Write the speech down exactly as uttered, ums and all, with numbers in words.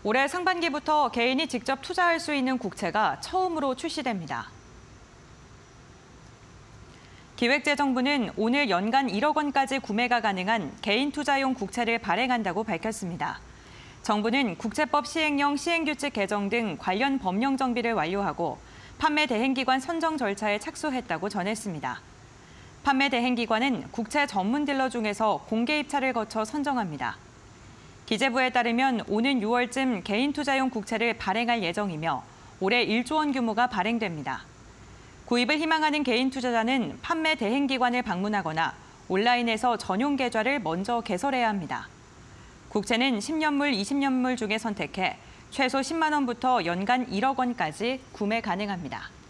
올해 상반기부터 개인이 직접 투자할 수 있는 국채가 처음으로 출시됩니다. 기획재정부는 오늘 연간 일억 원까지 구매가 가능한 개인 투자용 국채를 발행한다고 밝혔습니다. 정부는 국채법 시행령 시행규칙 개정 등 관련 법령 정비를 완료하고 판매 대행기관 선정 절차에 착수했다고 전했습니다. 판매 대행기관은 국채 전문 딜러 중에서 공개 입찰을 거쳐 선정합니다. 기재부에 따르면 오는 유월쯤 개인 투자용 국채를 발행할 예정이며 올해 일조 원 규모가 발행됩니다. 구입을 희망하는 개인 투자자는 판매 대행기관을 방문하거나 온라인에서 전용 계좌를 먼저 개설해야 합니다. 국채는 십 년물, 이십 년물 중에 선택해 최소 십만 원부터 연간 일억 원까지 구매 가능합니다.